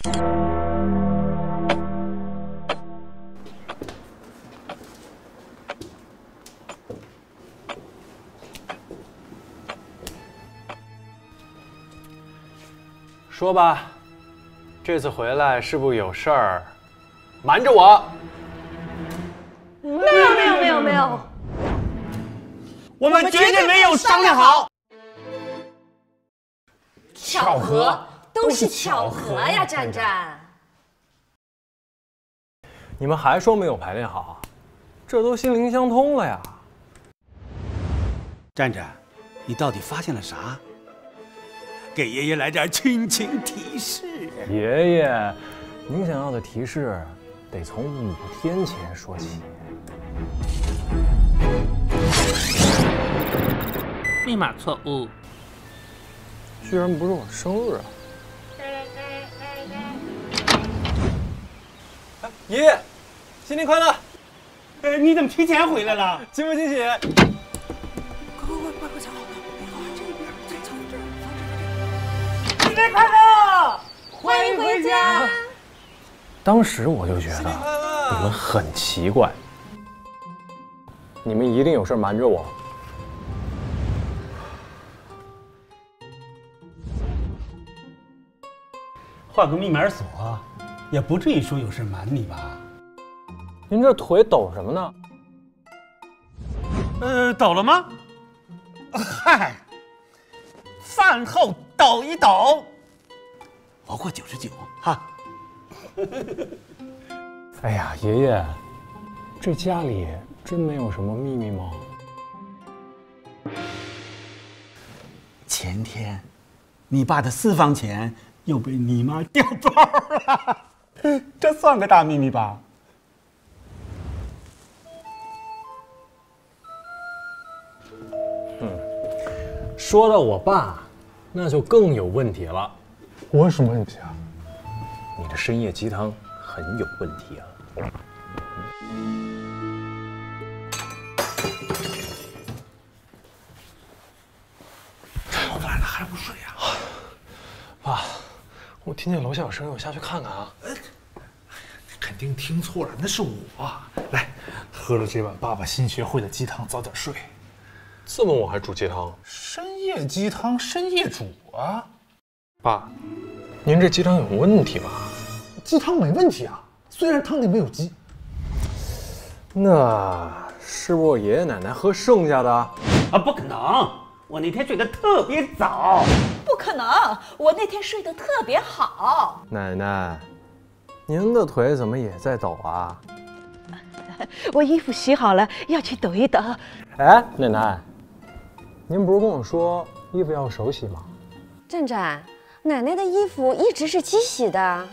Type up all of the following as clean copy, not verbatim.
说吧，这次回来是不是有事儿？瞒着我？ 没有， 我们绝对没有商量好。 巧合都是巧合呀，战战。 你们还说没有排练好？这都心灵相通了呀。 战战，你到底发现了啥？给爷爷来点亲情提示。 爷爷，您想要的提示得从5天前说起。 密码错误。 居然不是我生日啊！爷爷，新年快乐！ 你怎么提前回来了？ 惊不惊喜？ 快，藏好，这边再藏这儿，放这儿。新年快乐！ 欢迎回家。 当时我就觉得你们很奇怪，你们一定有事瞒着我。 换个密码锁，也不至于说有事瞒你吧？ 您这腿抖什么呢？ 抖了吗？嗨，饭后抖一抖，熬过99哈。 哎呀，爷爷，这家里真没有什么秘密吗？ 前天，你爸的私房钱又被你妈调包了，这算个大秘密吧？ 说到我爸，那就更有问题了。 我有什么问题啊？ 你的深夜鸡汤很有问题啊！ 这么晚了还不睡呀？爸，我听见楼下有声音，我下去看看啊。肯定听错了，那是我。来，喝了这碗爸爸新学会的鸡汤，早点睡。 这么晚还煮鸡汤？ 深夜鸡汤，深夜煮啊！ 爸，您这鸡汤有问题吧？ 鸡汤没问题啊，虽然汤里没有鸡。 那是不是我爷爷奶奶喝剩下的？ 啊，不可能！我那天睡得特别早。 不可能，我那天睡得特别好。 奶奶，您的腿怎么也在抖啊？ 我衣服洗好了，要去抖一抖。 哎，奶奶，您不是跟我说衣服要手洗吗？ 战战，奶奶的衣服一直是机洗的。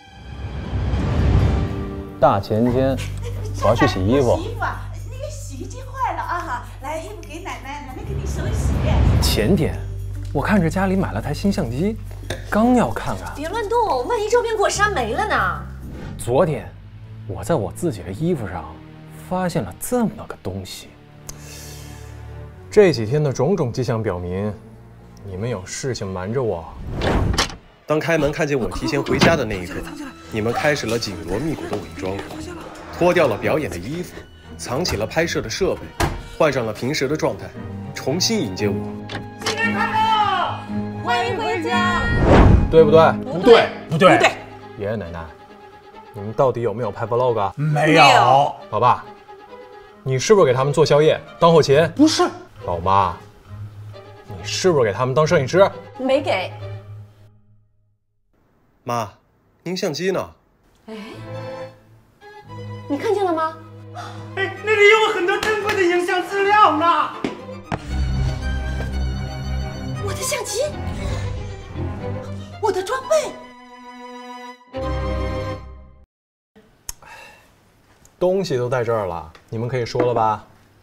大前天我要去洗衣服。 洗衣服啊，那个洗衣机坏了啊！来，衣服给奶奶，奶奶给你手洗。 前天我看着家里买了台新相机，刚要看看。 别乱动，万一照片给我删没了呢？ 昨天我在我自己的衣服上发现了这么个东西。这几天的种种迹象表明，你们有事情瞒着我。 当开门看见我提前回家的那一刻，你们开始了紧锣密鼓的伪装，脱掉了表演的衣服，藏起了拍摄的设备，换上了平时的状态，重新迎接我。 新年快乐！ 欢迎回家。 对不对？ 不对，不对， 爷爷奶奶，你们到底有没有拍 vlog 啊？ 没有。 老爸，你是不是给他们做宵夜当后勤？ 不是。 老妈，你是不是给他们当摄影师？ 没给。 妈，您相机呢？ 哎，你看见了吗？ 哎，那里有很多珍贵的影像资料呢。 我的相机，我的装备。 东西都在这儿了，你们可以说了吧？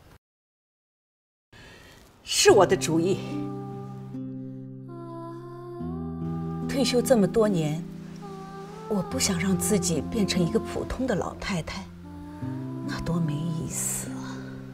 是我的主意。退休这么多年，我不想让自己变成一个普通的老太太，那多没意思啊！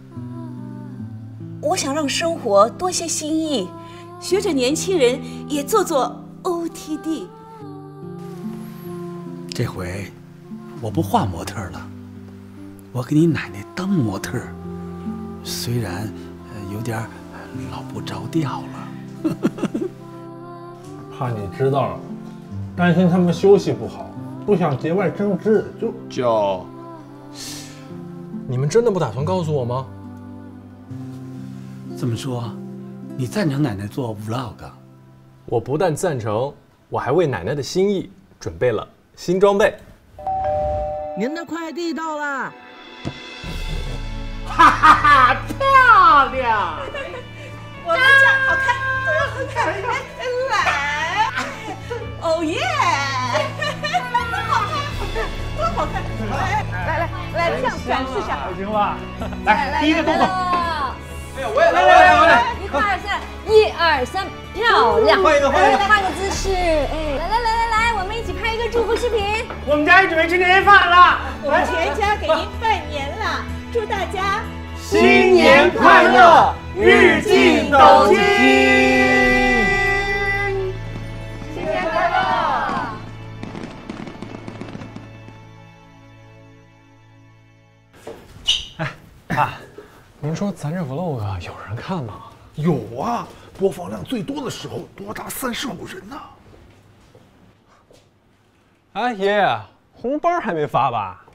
我想让生活多些新意，学着年轻人也做做 OTD。 这回我不画模特了，我给你奶奶当模特，虽然有点老不着调了。 怕你知道了，担心他们休息不好，不想节外生枝，就你们真的不打算告诉我吗？ 这么说，你赞成奶奶做 vlog？ 我不但赞成，我还为奶奶的心意准备了新装备。 您的快递到了。 哈哈哈，漂亮！ 我们家好看，这个好看，来，哦耶！多好看！ 来，这样展示一下。 行吧，来，第一个动作。 哎呀，我也来！1、2、3，漂亮！换个姿势。哎，来，我们一起拍一个祝福视频。 我们家也准备吃年夜饭了， 我们全家给您拜年了，祝大家新年快乐，日进斗金！ 新年快乐！ 爸，您说咱这 vlog 有人看吗？ 有啊，播放量最多的时候多达35人呢。 哎，爷爷，红包还没发吧？